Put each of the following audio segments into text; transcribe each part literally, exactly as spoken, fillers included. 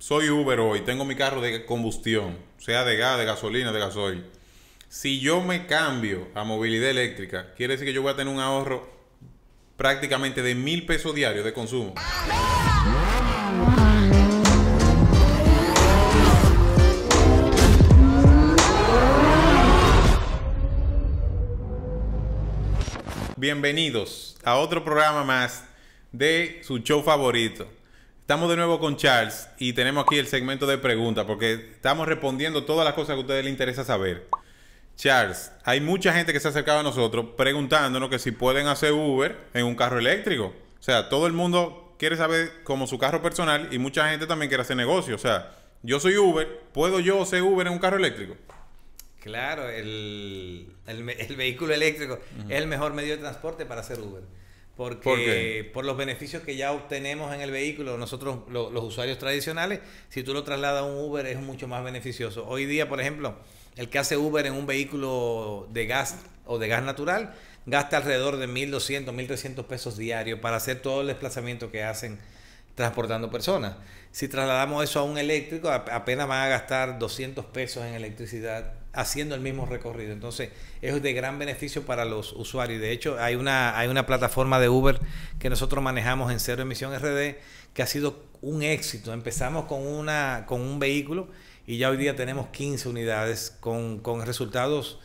soy Uber hoy, tengo mi carro de combustión, sea de gas, de gasolina, de gasoil. Si yo me cambio a movilidad eléctrica, quiere decir que yo voy a tener un ahorro prácticamente de mil pesos diarios de consumo. Bienvenidos a otro programa más de su show favorito. Estamos de nuevo con Charles y tenemos aquí el segmento de preguntas porque estamos respondiendo todas las cosas que a ustedes les interesa saber. Charles, hay mucha gente que se ha acercado a nosotros preguntándonos que si pueden hacer Uber en un carro eléctrico. O sea, todo el mundo quiere saber como su carro personal y mucha gente también quiere hacer negocio. O sea, yo soy Uber, ¿puedo yo hacer Uber en un carro eléctrico? Claro, el, el, el vehículo eléctrico uh-huh. es el mejor medio de transporte para hacer Uber. Porque ¿Por qué? Por los beneficios que ya obtenemos en el vehículo, nosotros lo, los usuarios tradicionales, si tú lo trasladas a un Uber es mucho más beneficioso. Hoy día, por ejemplo, el que hace Uber en un vehículo de gas o de gas natural gasta alrededor de mil doscientos, mil trescientos pesos diarios para hacer todo el desplazamiento que hacen transportando personas. Si trasladamos eso a un eléctrico, apenas van a gastar doscientos pesos en electricidad haciendo el mismo recorrido. Entonces, es de gran beneficio para los usuarios. De hecho, hay una, hay una plataforma de Uber que nosotros manejamos en Cero Emisión R D que ha sido un éxito. Empezamos con, una, con un vehículo y ya hoy día tenemos quince unidades con, con resultados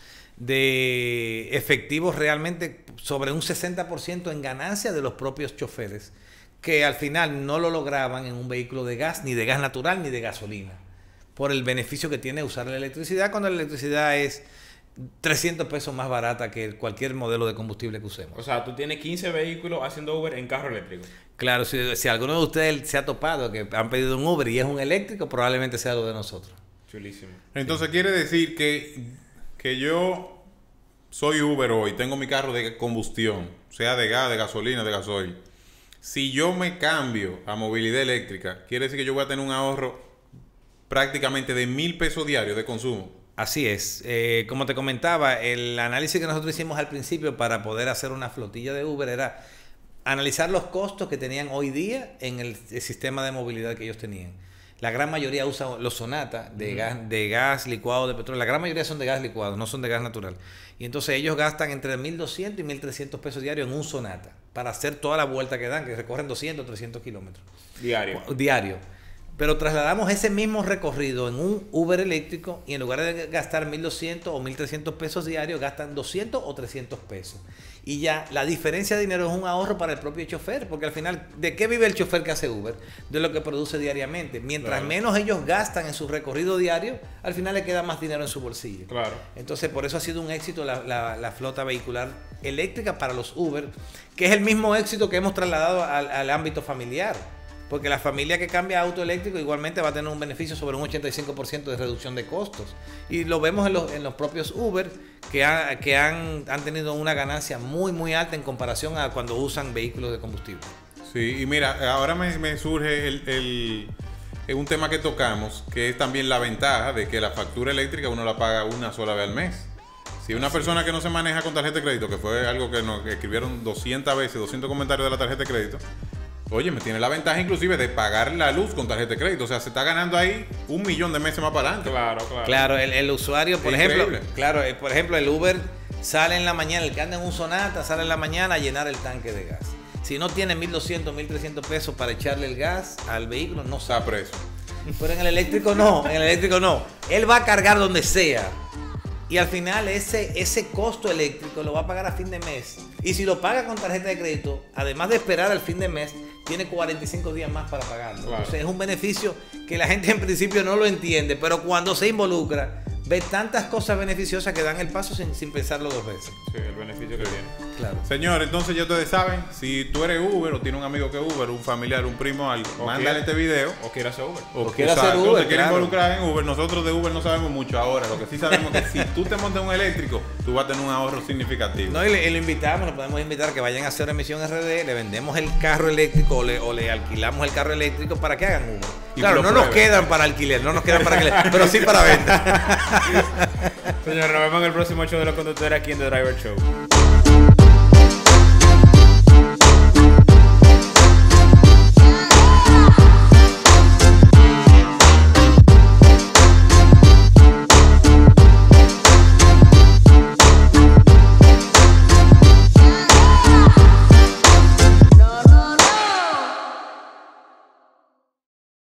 de efectivos realmente sobre un sesenta por ciento en ganancia de los propios choferes, que al final no lo lograban en un vehículo de gas, ni de gas natural, ni de gasolina, por el beneficio que tiene usar la electricidad, cuando la electricidad es trescientos pesos más barata que cualquier modelo de combustible que usemos. O sea, tú tienes quince vehículos haciendo Uber en carro eléctrico. Claro, si, si alguno de ustedes se ha topado que han pedido un Uber y es un eléctrico, probablemente sea lo de nosotros. Chulísimo. Entonces sí. Quiere decir que, que yo soy Uber hoy, tengo mi carro de combustión, sea de gas, de gasolina, de gasoil. Si yo me cambio a movilidad eléctrica, quiere decir que yo voy a tener un ahorro prácticamente de mil pesos diarios de consumo. Así es. Eh, como te comentaba, el análisis que nosotros hicimos al principio para poder hacer una flotilla de Uber era analizar los costos que tenían hoy día en el, el sistema de movilidad que ellos tenían. La gran mayoría usa los Sonata de, mm. gas, de gas licuado, de petróleo. La gran mayoría son de gas licuado, no son de gas natural. Y entonces ellos gastan entre mil doscientos y mil trescientos pesos diarios en un Sonata para hacer toda la vuelta que dan, que recorren doscientos, trescientos kilómetros. Diario. Diario. Pero trasladamos ese mismo recorrido en un Uber eléctrico y en lugar de gastar mil doscientos o mil trescientos pesos diarios, gastan doscientos o trescientos pesos. Y ya la diferencia de dinero es un ahorro para el propio chofer, porque al final, ¿de qué vive el chofer que hace Uber? De lo que produce diariamente. Mientras claro. menos ellos gastan en su recorrido diario, al final le queda más dinero en su bolsillo. Claro. Entonces, por eso ha sido un éxito la, la, la flota vehicular eléctrica para los Uber, que es el mismo éxito que hemos trasladado al, al ámbito familiar. Porque la familia que cambia a auto eléctrico igualmente va a tener un beneficio sobre un ochenta y cinco por ciento de reducción de costos. Y lo vemos en los, en los propios Uber, que, ha, que han, han tenido una ganancia muy, muy alta en comparación a cuando usan vehículos de combustible. Sí, y mira, ahora me, me surge el, el, el, un tema que tocamos, que es también la ventaja de que la factura eléctrica uno la paga una sola vez al mes. Si una persona que no se maneja con tarjeta de crédito, que fue algo que nos escribieron doscientas veces, doscientos comentarios de la tarjeta de crédito, oye, me tiene la ventaja inclusive de pagar la luz con tarjeta de crédito. O sea, se está ganando ahí un millón de meses más para adelante. Claro, claro. Claro, el, el usuario, por es ejemplo, increíble. Claro, por ejemplo, el Uber sale en la mañana, el que anda en un Sonata sale en la mañana a llenar el tanque de gas. Si no tiene mil doscientos, mil trescientos pesos para echarle el gas al vehículo, no está preso. Pero en el eléctrico no, en el eléctrico no. Él va a cargar donde sea. Y al final ese, ese costo eléctrico lo va a pagar a fin de mes. Y si lo paga con tarjeta de crédito, además de esperar al fin de mes, tiene cuarenta y cinco días más para pagarlo. Claro. Entonces es un beneficio que la gente en principio no lo entiende, pero cuando se involucra, ve tantas cosas beneficiosas que dan el paso sin, sin pensarlo dos veces. Sí, el beneficio que tiene. Claro. Señor, entonces ya ustedes saben, si tú eres Uber o tienes un amigo que es Uber, un familiar, un primo, algo, o mándale este video. O quiere hacer Uber. O, o quiere hacer Uber, se quiere claro. involucrar en Uber. Nosotros de Uber no sabemos mucho ahora. Lo que sí sabemos es que si tú te montas un eléctrico, tú vas a tener un ahorro significativo. No, y le, y lo invitamos, lo podemos invitar a que vayan a hacer Emisión R D, le vendemos el carro eléctrico o le, o le alquilamos el carro eléctrico para que hagan Uber. Y claro, no prueben. Nos quedan para alquiler, no nos quedan para alquiler, pero sí para venta. Señor, nos vemos en el próximo show de los conductores aquí en The Driver Show.